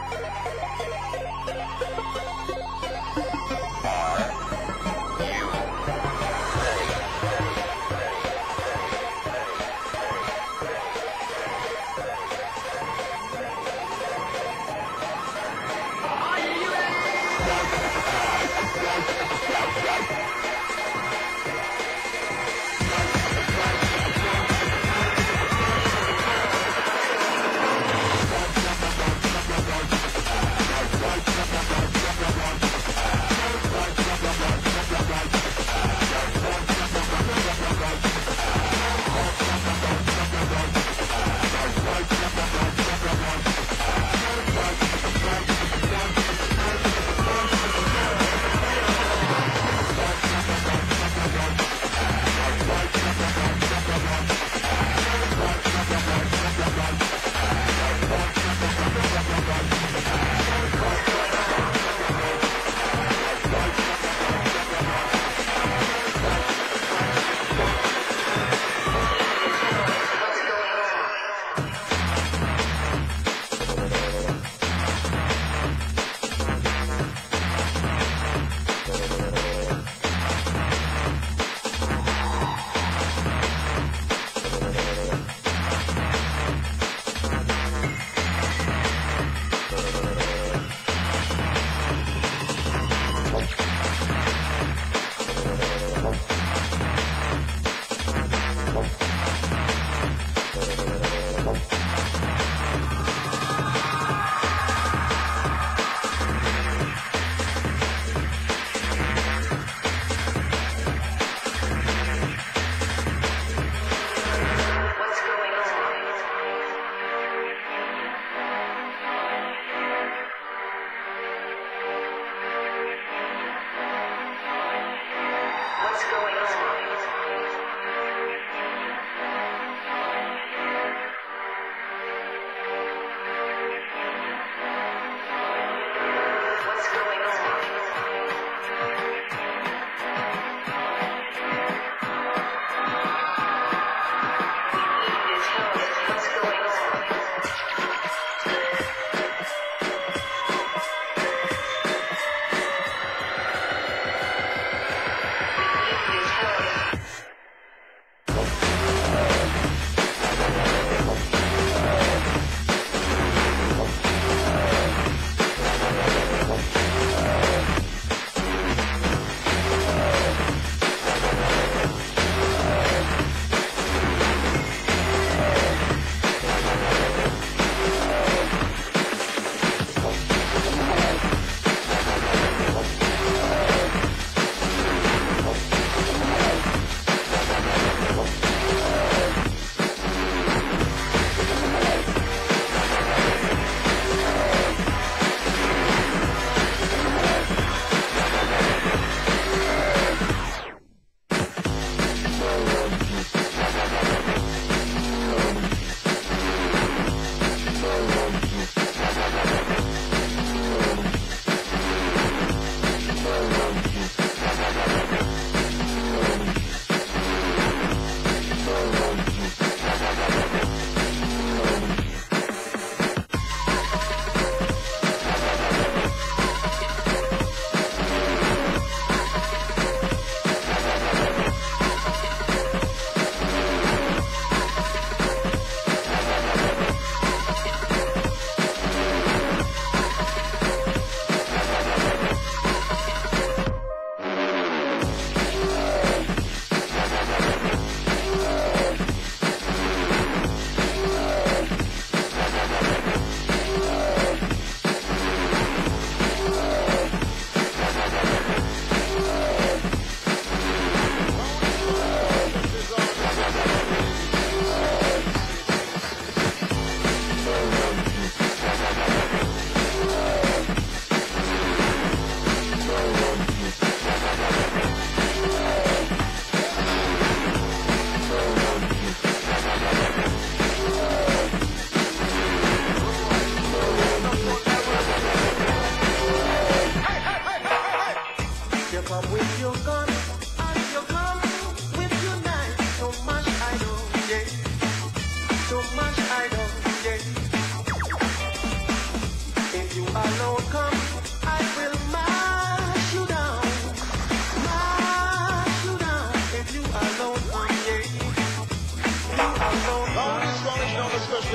Right.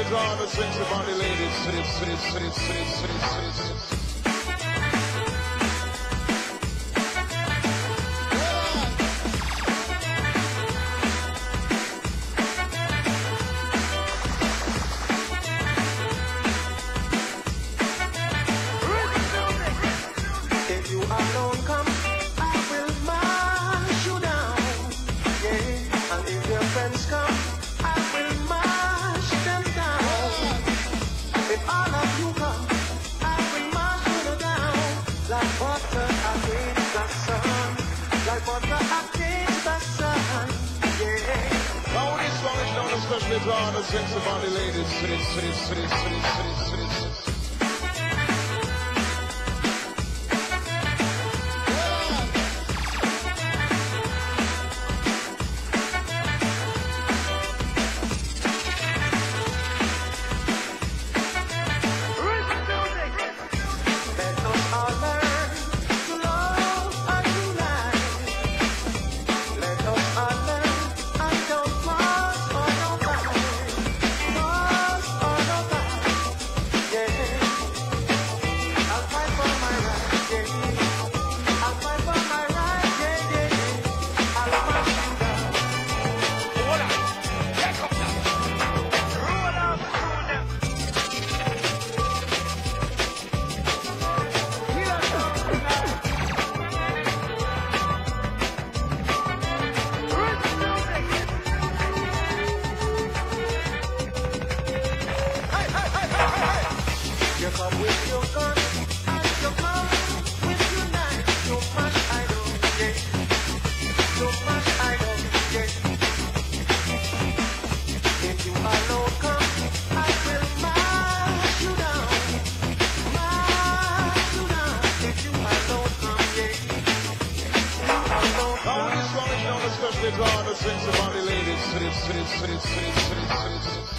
especially drawn the strings upon the ladies. If you alone come, I will mash you down. Yeah, and if your friends come, I will mash them down. If all of you come, I will mash you down. Like butter against the sun. Like butter against the sun. Yeah. Now this song is known especially drawn the strings upon the ladies. You come with your gun, and you come with your knife. You mash I don't get. You mash I don't get. If you alone come, I will mash you down. Mash you down. If you alone come, yeah. You alone Now come. this song is known especially drawn the strings upon the ladies.